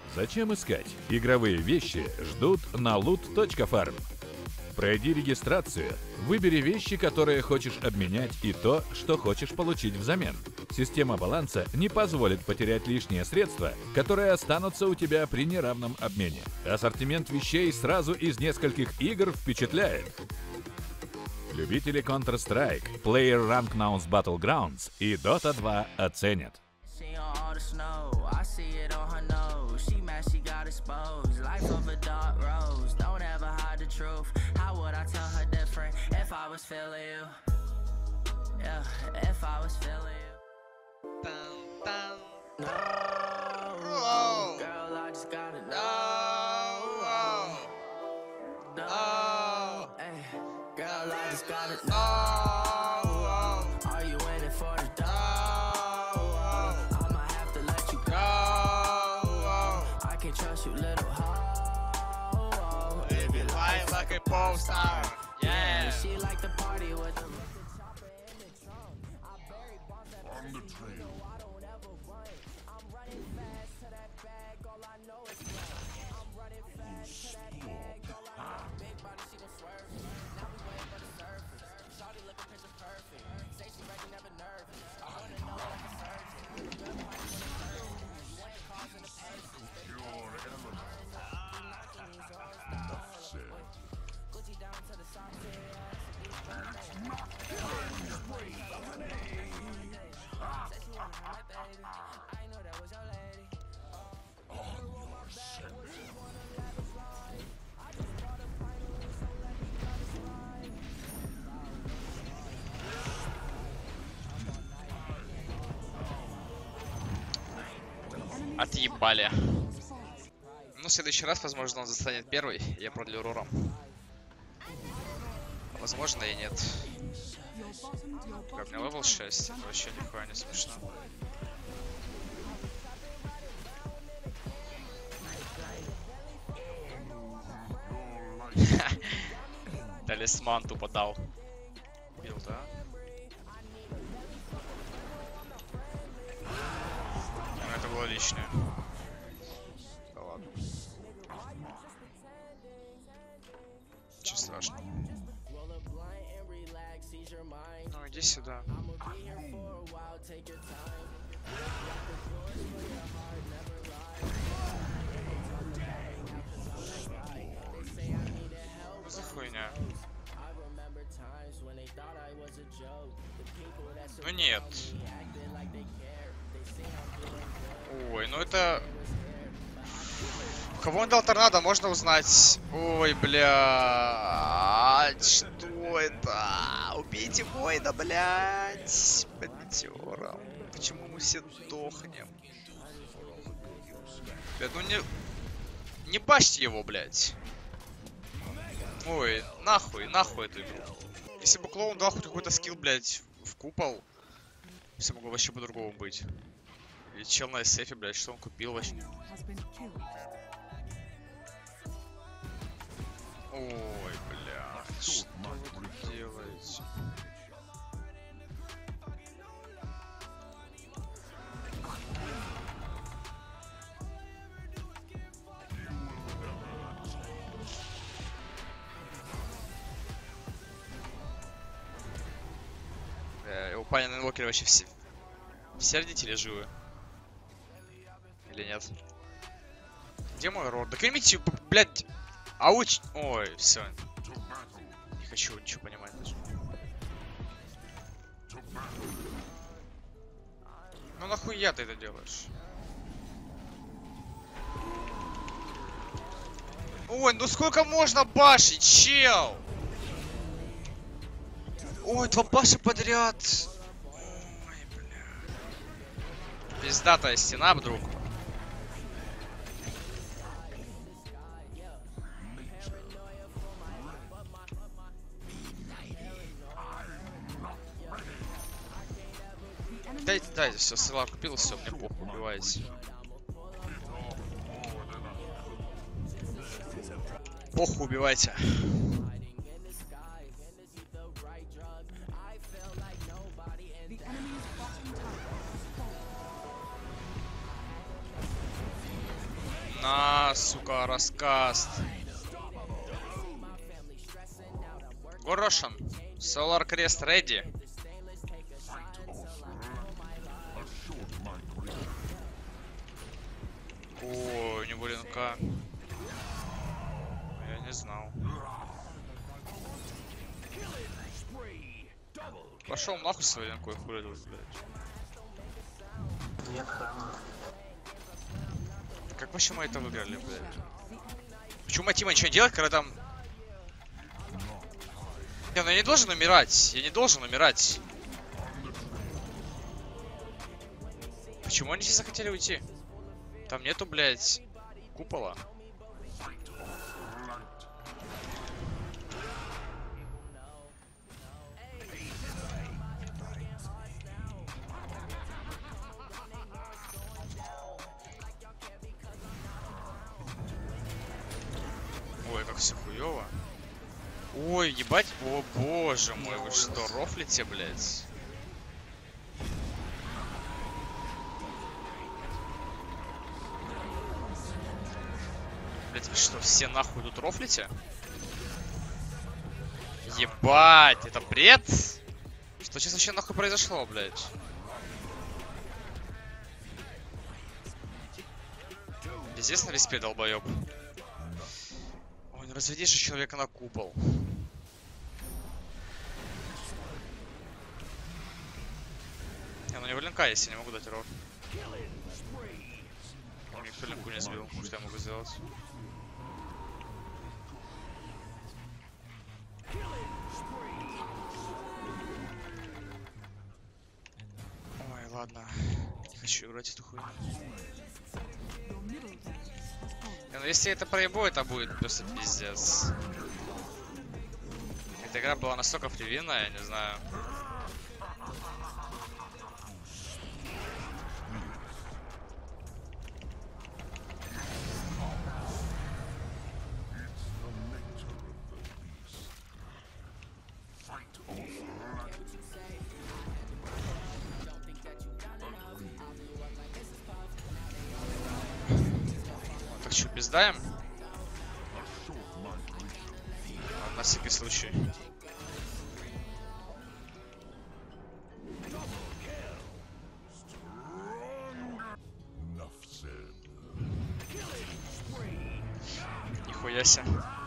Зачем искать? Игровые вещи ждут на loot.farm. Пройди регистрацию, выбери вещи, которые хочешь обменять, и то, что хочешь получить взамен. Система баланса не позволит потерять лишние средства, которые останутся у тебя при неравном обмене. Ассортимент вещей сразу из нескольких игр впечатляет. Любители Counter-Strike, PlayerUnknown's Battlegrounds и Dota 2 оценят. Star. Yeah. She like the party with the On the trail. Отъебали. Ну, в следующий раз, возможно, он застанет первый, я продлю руром. Возможно, и нет. Как у меня левел 6, это вообще нихуя не смешно. Талисман тупо дал. Бил, да? Это было лишнее. Да ладно. Ничего страшного. Ну иди сюда. Что за хуйня? Ну нет. Ой, ну это... Кого он дал торнадо, можно узнать. Ой, блядь. Что это? Убейте воина, блядь. Под метеором. Почему мы все дохнем? Блядь, ну не бачьте его, блядь. Ой, нахуй эту игру. Если бы клоун дал хоть какой-то скилл, блядь, в купол, все могло вообще по-другому быть. И чел на эсэфе, блядь, что он купил вообще? Ой, бля, что вы тут делаете? Его парня на инвокере вообще все родители живы? Или нет? Где мой род? Да кремите, блядь! Ауч! Ой, все. Не хочу ничего понимать даже. Ну нахуя ты это делаешь? Ой, ну сколько можно башить, чел? Ой, 2 баши подряд. Ой, бля. Пиздатая стена, вдруг. Дайте, все, села купил, все, мне похуй, убивайте. Похуй, убивайте. На, сука, раскаст. Горошан. Solar Crest ready. О, у него линка. Я не знал. Пошел нахуй свою линку и хули тут, блядь. Нет храма. Как вообще мы это выиграли, блядь? Почему моя тима ничего не делает, когда там... Не, ну я не должен умирать. Я не должен умирать. Почему они все захотели уйти? Там нету, блядь, купола. Ой, как все хуёво. Ой, ебать. О, боже мой, вы что, рофлите, блядь? Блядь, вы что, все нахуй тут рофлите? Ебать, это бред? Что сейчас вообще нахуй произошло, блядь? Здесь на респе, долбоёб. Ой, ну разведишь же человека на купол. Не, ну у него линка есть, я не могу дать рот. Никто линку не сбил, что я могу сделать? Ой, ладно. Не хочу играть эту хуйню. Не, ну если это проебу, это будет просто пиздец. Эта игра была настолько фривинная, я не знаю. Так что, пиздаем? На всякий случай. Нихуя себе.